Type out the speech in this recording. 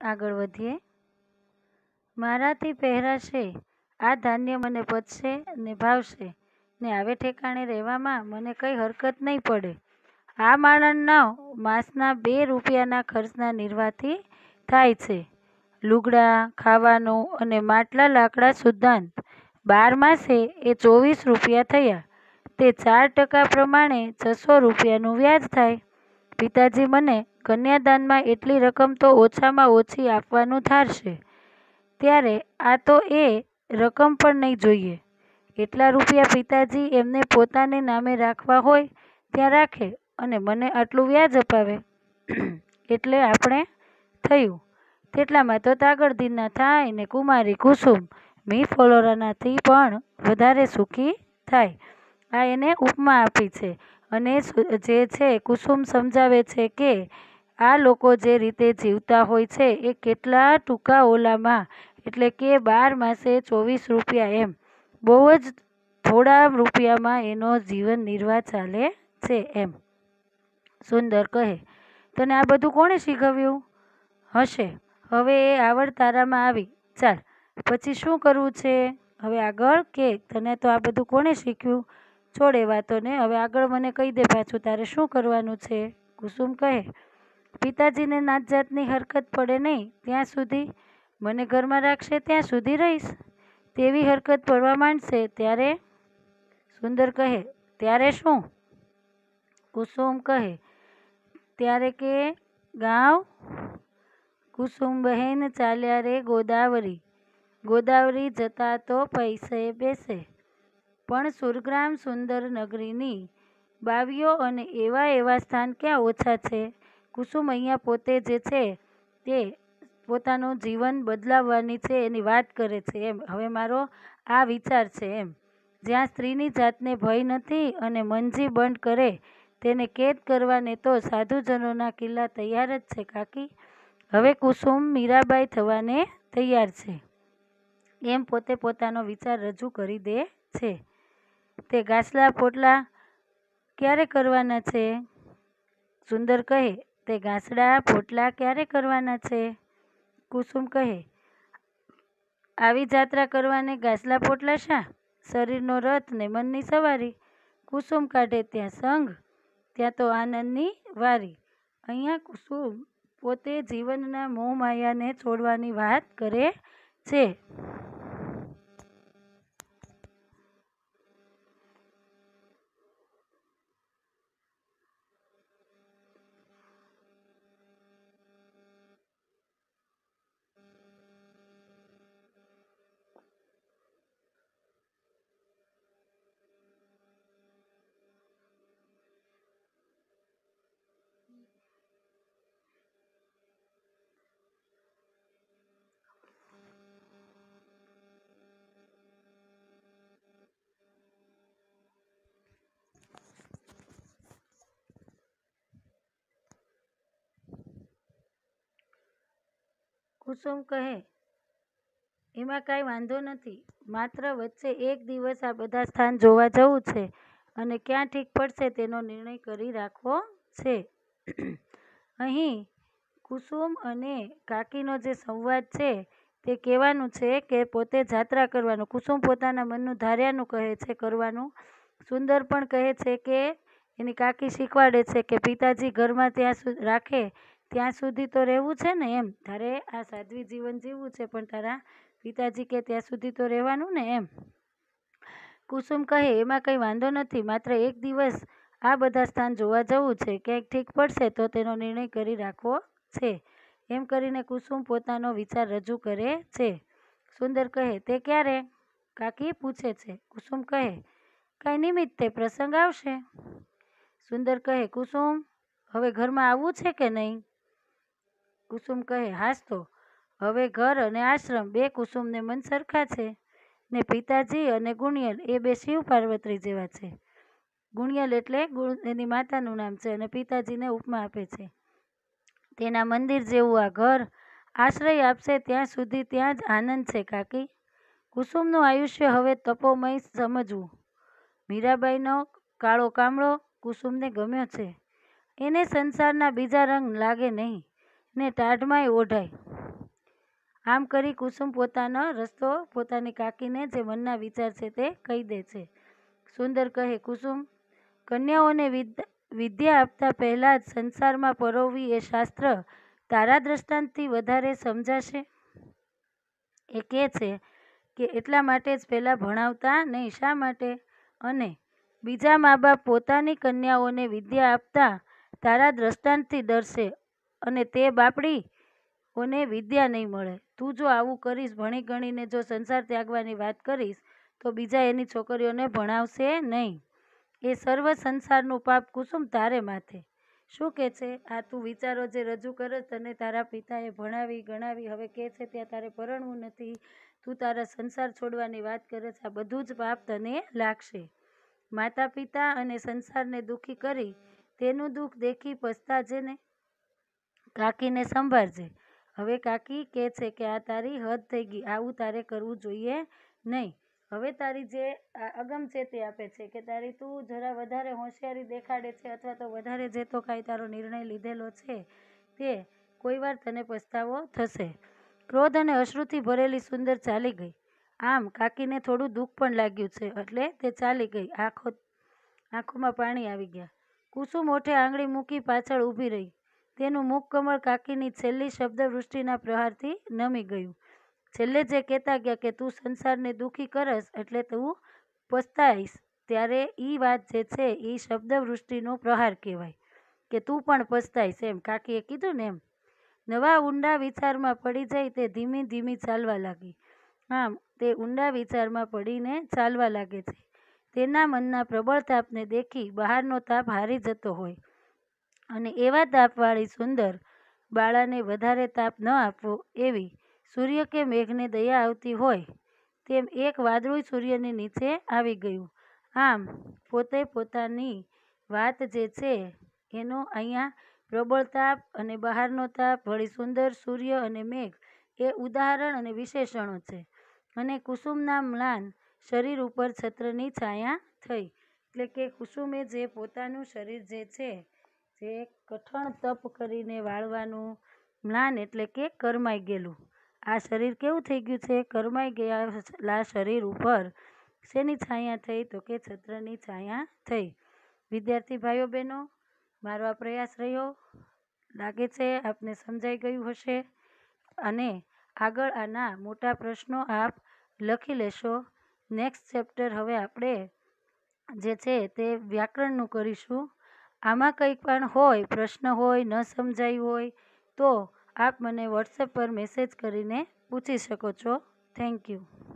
આગળ વધીએ। મારાથી પહેરાશે આ ધાન્ય મને પચશે ને ભાવશે ને આવે ઠેકાણે રહેવામાં મને કંઈ હરકત નહીં પડે। આ માણસનો માસના 2 રૂપિયાના ખર્ચના નિર્વાહથી થાય છે। લુગડા, ખાવાનું અને માટલા લાકડા સુદ્ધાંત 12 માસે એ 24 રૂપિયા થયા। તે 4% પ્રમાણે 600 રૂપિયાનું વ્યાજ થાય। પિતાજી મને કન્યાદાનમાં એટલી રકમ તો ઓછામાં ઓછી આપવાનું ધારશે, ત્યારે આ તો એ રકમ પણ નહીં જોઈએ। એટલા રૂપિયા પિતાજી એમને પોતાને નામે રાખવા હોય ત્યાં રાખે અને મને આટલું વ્યાજ અપાવે, એટલે આપણે થયું। તેટલામાં તો તાગડધીના થાય ને કુમારી કુસુમ મી ફ્લોરાનાથી પણ વધારે સુખી થાય। આ એને ઉપમા આપી છે અને જે છે કુસુમ સમજાવે છે કે આ લોકો જે રીતે જીવતા હોય છે એ કેટલા ટૂંકા ઓલામાં, એટલે કે 12 માસે 24 રૂપિયા, એમ બહુ જ થોડા રૂપિયામાં એનો જીવન નિર્વાહ ચાલે છે એમ। સુંદર કહે, તને આ બધું કોણે શીખવ્યું હશે? હવે એ આવડ તારામાં આવી, ચાલ પછી શું કરવું છે હવે આગળ કે? તને તો આ બધું કોણે શીખ્યું? છોડ એ વાતોને, હવે આગળ મને કહી દે પાછું તારે શું કરવાનું છે? કુસુમ કહે, પિતાજીને નાત જાતની હરકત પડે નહીં ત્યાં સુધી, મને ઘરમાં રાખશે ત્યાં સુધી રહીશ। તેવી હરકત પડવા માંડશે ત્યારે? સુંદર કહે, ત્યારે શું? કુસુમ કહે, ત્યારે કે ગાંવ કુસુમ બહેન ચાલ્યા રે ગોદાવરી, ગોદાવરી જતા તો પૈસે બેસે, પણ સુરગ્રામ સુંદર નગરીની બાવીઓ અને એવા એવા સ્થાન ક્યાં ઓછા છે। કુસુમ અહીંયા પોતે જે છે તે પોતાનું જીવન બદલાવવાની છે એની વાત કરે છે એમ। હવે મારો આ વિચાર છે એમ, જ્યાં સ્ત્રીની જાતને ભય નથી અને મંજી બંધ કરે તેને કેદ કરવાને તો સાધુજનોના કિલ્લા તૈયાર જ છે કાકી। હવે કુસુમ મીરાબાઈ થવાને તૈયાર છે એમ પોતે પોતાનો વિચાર રજૂ કરી દે છે। તે ગાસલા પોટલા ક્યારે કરવાના છે? સુંદર કહે, તે ગાસડા પોટલા ક્યારે કરવાના છે? કુસુમ કહે, આવી જાત્રા કરવાને ગાસલા પોટલા શા? શરીરનો રથ ને મનની સવારી। કુસુમ કાઢે ત્યાં સંગ, ત્યાં તો આનંદની વારી। અહીંયા કુસુમ પોતે જીવનના મોહમાયાને છોડવાની વાત કરે છે। કુસુમ કહે, એમાં કાંઈ વાંધો નથી, માત્ર વચ્ચે એક દિવસ આ બધા સ્થાન જોવા જવું છે અને ક્યાં ઠીક પડશે તેનો નિર્ણય કરી રાખવો છે। અહીં કુસુમ અને કાકીનો જે સંવાદ છે તે કહેવાનું છે કે પોતે જાત્રા કરવાનું, કુસુમ પોતાના મનનું ધાર્યાનું કહે છે કરવાનું। સુંદર પણ કહે છે કે એની કાકી શીખવાડે છે કે પિતાજી ઘરમાં ત્યાં રાખે ત્યાં સુધી તો રહેવું છે ને એમ, તારે આ સાધ્વી જીવન જીવવું છે પણ તારા પિતાજી કે ત્યાં સુધી તો રહેવાનું ને એમ। કુસુમ કહે, એમાં કંઈ વાંધો નથી, માત્ર એક દિવસ આ બધા સ્થાન જોવા જવું છે, ક્યાંક ઠીક પડશે તો તેનો નિર્ણય કરી રાખવો છે। એમ કરીને કુસુમ પોતાનો વિચાર રજૂ કરે છે। સુંદર કહે, તે ક્યારે? કાકી પૂછે છે। કુસુમ કહે, કાંઈ નિમિત્તે પ્રસંગ આવશે। સુંદર કહે, કુસુમ હવે ઘરમાં આવવું છે કે નહીં? કુસુમ કહે, હાસ તો, હવે ઘર અને આશ્રમ બે કુસુમને મન સરખા છે ને પિતાજી અને ગુણિયલ એ બે શિવ પાર્વતી જેવા છે। ગુણિયલ એટલે એની માતાનું નામ છે અને પિતાજીને ઉપમા આપે છે। તેના મંદિર જેવું આ ઘર આશ્રય આપશે ત્યાં સુધી ત્યાં જ આનંદ છે કાકી। કુસુમનું આયુષ્ય હવે તપોમય સમજવું। મીરાબાઈનો કાળો કામળો કુસુમને ગમ્યો છે। એને સંસારના બીજા રંગ લાગે નહીં ને ટાઢમાંય ઓઢાય। આમ કરી કુસુમ પોતાનો રસ્તો પોતાની કાકીને જે મનના વિચાર છે તે કહી દે છે. સુંદર કહે, કુસુમ, કન્યાઓને વિદ્યા આપતા પહેલાં જ સંસારમાં પરોવવી એ શાસ્ત્ર તારા દ્રષ્ટાંતથી વધારે સમજાશે? એ કહે છે કે એટલા માટે જ પહેલાં ભણાવતા નહીં. શા માટે? અને બીજા મા બાપ પોતાની કન્યાઓને વિદ્યા આપતા તારા દ્રષ્ટાંતથી ડરશે અને તે બાપડીઓને વિદ્યા નહીં મળે. તું જો આવું કરીશ, ભણી ગણીને જો સંસાર ત્યાગવાની વાત કરીશ, તો બીજા એની છોકરીઓને ભણાવશે નહીં. એ સર્વ સંસારનું પાપ કુસુમ તારે માથે. શું કહે છે? આ તું વિચારો જે રજૂ કરસ, તને તારા પિતાએ ભણાવી ગણાવી, હવે કહે છે ત્યાં તારે પરણવું નથી, તું તારા સંસાર છોડવાની વાત કરે છે, આ બધું જ પાપ તને લાગશે. માતા પિતા અને સંસારને દુઃખી કરી તેનું દુઃખ દેખી પસ્તાજે ને. કાકીને સંભાળજે. હવે કાકી કહે છે કે આ તારી હદ થઈ ગઈ, આવું તારે કરવું જોઈએ નહીં. હવે તારી જે અગમચેતી આપે છે કે તારી તું જરા વધારે હોશિયારી દેખાડે છે, અથવા તો વધારે જે તો કાંઈ તારો નિર્ણય લીધેલો છે તે કોઈ વાર તને પસ્તાવો થશે. ક્રોધ અને અશ્રુથી ભરેલી સુંદર ચાલી ગઈ. આમ કાકીને થોડું દુઃખ પણ લાગ્યું છે એટલે તે ચાલી ગઈ. આંખોમાં પાણી આવી ગયા. કુસુમ ઓઠે આંગળી મૂકી પાછળ ઊભી રહી. તેનું મુખ કમળ કાકીની છેલ્લી શબ્દવૃષ્ટિના પ્રહારથી નમી ગયું. છેલ્લે જે કહેતા ગયા કે તું સંસારને દુઃખી કરસ એટલે તું પસ્તાઈશ, ત્યારે એ વાત જે છે એ શબ્દવૃષ્ટિનો પ્રહાર કહેવાય કે તું પણ પસ્તાઈશ, એમ કાકીએ કીધું ને એમ. નવા ઊંડા વિચારમાં પડી જાય તે ધીમી ધીમી ચાલવા લાગી. આમ તે ઊંડા વિચારમાં પડીને ચાલવા લાગે છે. તેના મનના પ્રબળ તાપને દેખી બહારનો તાપ હારી જતો હોય અને એવા તાપવાળી સુંદર બાળાને વધારે તાપ ન આપવો એવી સૂર્ય કે મેઘને દયા આવતી હોય તેમ એક વાદળું સૂર્યની નીચે આવી ગયું. આમ પોતે પોતાની વાત જે છે એનો અહીંયા પ્રબળ તાપ અને બહારનો તાપ, વળી સુંદર સૂર્ય અને મેઘ એ ઉદાહરણ અને વિશેષણો છે. અને કુસુમના મ્લાન શરીર ઉપર છત્રની છાયા થઈ. એટલે કે કુસુમે જે પોતાનું શરીર જે છે, જે કઠણ તપ કરીને વાળવાનું મ્લાન એટલે કે કરમાઈ ગયેલું, આ શરીર કેવું થઈ ગયું છે? કરમાઈ ગયેલા શરીર ઉપર શેની છાયા થઈ? તો કે છત્રની છાયા થઈ. વિદ્યાર્થી ભાઈઓ બહેનો, મારો આ પ્રયાસ રહ્યો, લાગે છે આપને સમજાઈ ગયું હશે. અને આગળ આના મોટા પ્રશ્નો આપ લખી લેશો. નેક્સ્ટ ચેપ્ટર હવે આપણે જે છે તે વ્યાકરણનું કરીશું. આમાં કંઈ પણ હોય, પ્રશ્ન હોય, ન સમજાયું હોય તો આપ મને વોટ્સએપ પર મેસેજ કરીને પૂછી શકો છો. Thank you.